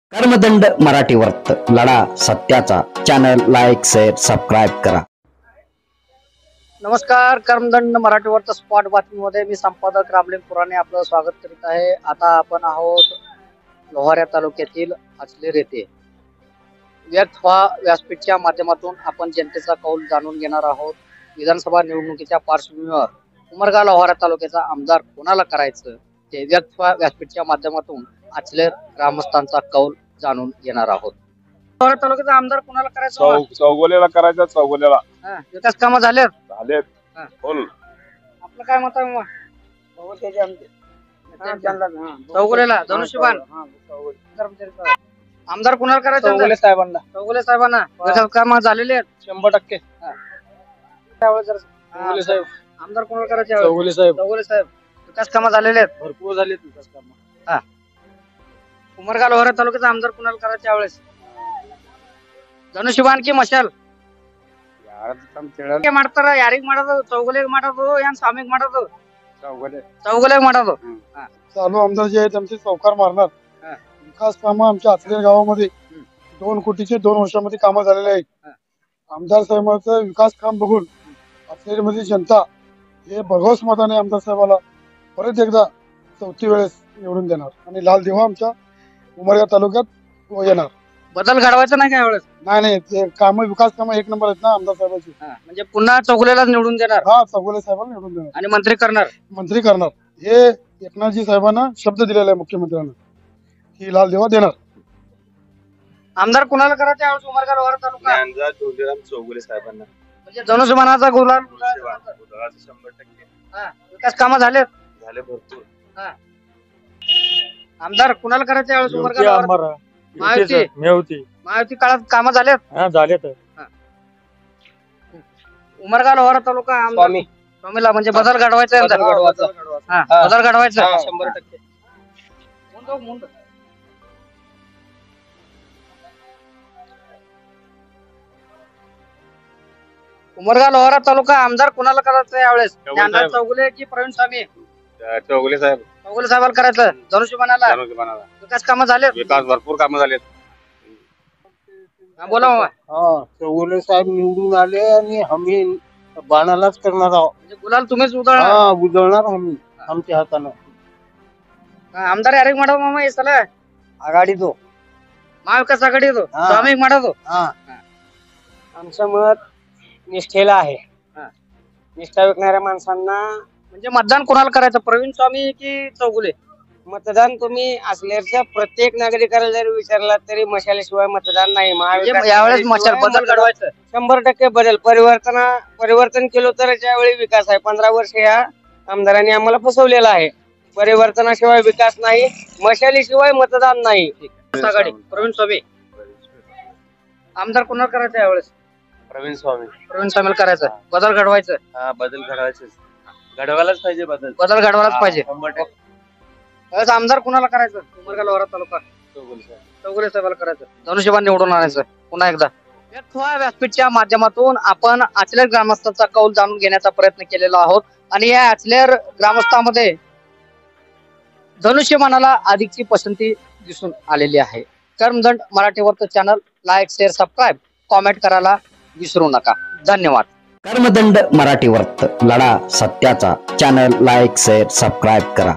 कर्मदंड मराठी वर्त लढा सत्याचा चॅनल लाईक शेअर सबस्क्राईब करा. नमस्कार. कर्मदंड मराठी वर्त स्पॉट बातमीमध्ये मी संपादक रामलिंग पुराणे आपलं स्वागत करीत आहे. आता आपण आहोत लोहारा तालुक्यातील आचलेर येथे. व्यक्त व्हा व्यासपीठच्या माध्यमातून आपण जनतेचा कौल जाणून घेणार आहोत. विधानसभा निवडणुकीच्या पार्श्वभूमीवर उमरगा लोहारा तालुक्याचा आमदार कोणाला करायचं ते व्यक्त व्हा व्यासपीठच्या माध्यमातून आचलेर ग्रामस्थांचा कौल जाणून घेणार आहोत. लोहारा तालुक्याचा आमदार कोणाला करायचं? चौगुलेला करायचं. चौगुलेला विकास कामं झालेत. झालेत. बोल. आपलं काय मत आहे? चौगुलेला धनुष्यबाण आमदार कुणाला करायचं? चौगुले साहेबांना. चौगुले साहेबांना विकास कामं झालेले आहेत 100%. त्यावेळेस साहेब. आमदार कुणाला करायचे? चौगुले साहेब. चौगुले साहेब. विकास कामं झालेले आहेत भरपूर झाले विकास काम. उमरगा लोहारा तालुक्याचा आमदार कुणाला करायचे यावेळेस? धनुष्यबाण की मशाल ಮಾಡ್ತಾರ? ಯಾರಿಗ್ ಮಾಡೋದು? ಚೌಗುಲೆಗ್ ಮಾಡೋದು ಏನ್ ಸ್ವಾಮಿಗ್ ಮಾಡೋದು? चौगुलेग ಮಾಡೋದು. चालू आमदार जे आहेत आमचे चौकार मारणार. विकास कामं आमच्या आचलेर गावामध्ये 2 कोटीचे 2 वर्षामध्ये कामं झालेले आहेत. आमदार साहेबांचं विकास काम बघून आचलेर मध्ये जनता हे भरघोस मताने आमदार साहेबाला परत एकदा 4थी वेळेस निवडून देणार आणि लाल दिवा आमच्या उमरगा तालुक्यात येणार. बदल घडवायचा नाही का यावेळेस? नाही ते काम विकास कामं 1 नंबर आहेत ना आमदार साहेबांची. म्हणजे पुन्हा चौगुलेला निवडून देणार हा चौगुले साहेबांना निवडून देणार आणि मंत्री करणार. मंत्री करणार हे एकनाथजी साहेबांना शब्द दिलेला आहे मुख्यमंत्र्यांना की लाल दिवा देणार. आमदार कुणाला करायचं यावेळेस उमरगा लोहारा तालुका? चौगुले साहेबांना. म्हणजे धनुष्यबाणाचा गुलाल. 100% विकास कामं झालेत. झाले भरपूर. आमदार कुणाला करायचं यावेळेस उमरगा लोहारा? महायुती काळात कामं झालेत. झालेत. उमरगा लोहारा तालुका आमदार स्वामीला म्हणजे बदल घडवायचा. बदल घडवायचा 100%. उमरगा लोहारा तालुका आमदार कुणाला करायचं यावेळेस? ज्ञानराज चौगुले की प्रवीण स्वामी? चौगुले साहेब. चौगुले साहेबाला करायचं. धनुष्यबाणाला विकास कामं झालेत. विकास भरपूर कामं झालेत. बोला मामा. चौगुले साहेब निवडून आले आणि आम्ही बाणालाच करणार आहोत. म्हणजे गुलाल तुम्हीच उधळणार. उजळणार आम्ही आमच्या हातानं. आमदार यारिक ಮಾಡೋ मामा ಈ ಸಲ आघाडी तो महाविकास आघाडी तो स्वामी ಮಾಡೋದು. आमचं मत निष्ठेला आहे. निष्ठा विकणाऱ्या माणसांना म्हणजे मतदान कोणाला करायचं? प्रवीण स्वामी की चौगुले? मतदान तुम्ही असलेल्या प्रत्येक नागरिकाला जरी विचारला तरी मशालीशिवाय मतदान नाही. म्हणजे यावेळेस मशाल बदल घडवायचं. 100% बदल परिवर्तन केलं तर यावेळी विकास आहे. 15 वर्ष या आमदारांनी आम्हाला फसवलेला आहे. परिवर्तनाशिवाय विकास नाही, मशालीशिवाय मतदान नाही. आघाडी प्रवीण स्वामी. आमदार कोणाला करायचं यावेळेस? प्रवीण स्वामी. प्रवीण स्वामीला करायचं. बदल घडवायचं. बदल घडवायचे. घडवायलाच पाहिजे. बदल घडवायलाच पाहिजे. 100%. यावेळेस आमदार कुणाला करायचं? उमरगा लोहारा तालुका चौगुले साहेबाला करायचं. धनुष्यबाण निवडून आणायचं पुन्हा एकदा. व्यक्त व्हा व्यासपीठच्या माध्यमातून आपण आचलेर ग्रामस्थांचा कौल जाणून घेण्याचा प्रयत्न केलेला आहोत आणि या आचलेर ग्रामस्थांमध्ये धनुष्यबाणाला अधिकची पसंती दिसून आलेली आहे. कर्मदंड मराठी वर्त channel like share subscribe comment करायला विसरू नका. धन्यवाद. कर्मदंड मराठी वर्त लढा सत्याचा चॅनल लाईक शेअर सबस्क्राईब करा.